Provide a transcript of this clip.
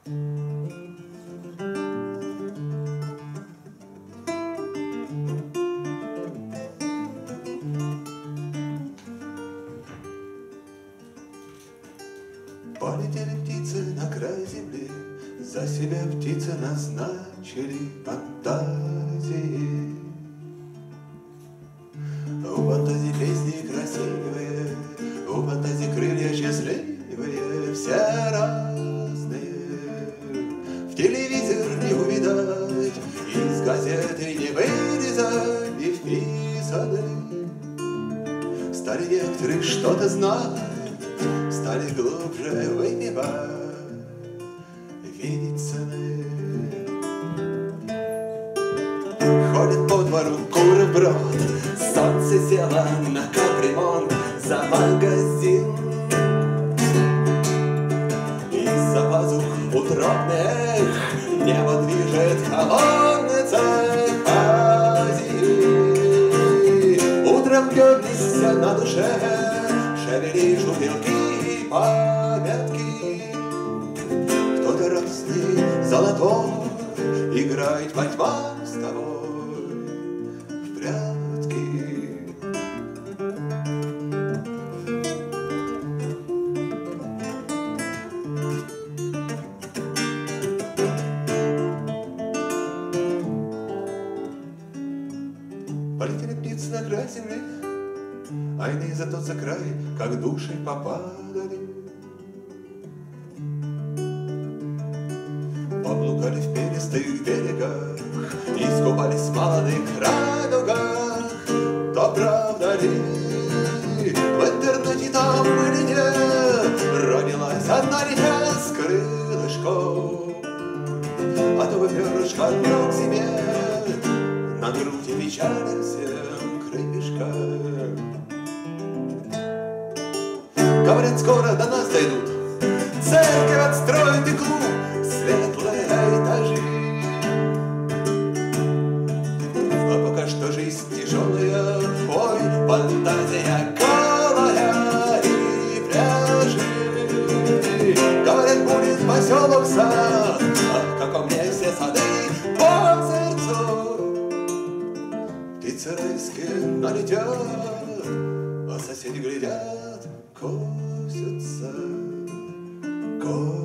Полетели птицы на край земли, за себя птицы назначили фантазии. У фантазии песни красивые, у фантазии крылья счастливые, все разные. В телевизор не увидать, из газеты не вырезать, не вписаны. Стали некоторые что-то знать, стали глубже выпивать, видеть цены. Ходят по двору куры вброд, солнце село на капремонт за магазин. Из-за пазух утробных небо движет холодный цех Азии. Утром дернешься на душе, шевели жупелки, памятки. Кто-то радостный, золотой, играет во тьма с тобой в прятки. Полетели птицы на край земли, а иные за тот за край, как души попадали. Поблукали в перистых берегах, искупались в молодых радугах. То правда ли, в интернете там или нет, родилась одна река с крылышком, а то в перышко вдруг себе на груди печален всем крылышком. Говорят, скоро до нас дойдут, церковь отстроят и клуб, светлые этажи. А пока что жизнь тяжелая, ой, фантазия голая и пляжи. Говорят, будет поселок сад, а в каком месте сады по сердцу. Птицы райские налетят, а соседи глядят, косятся.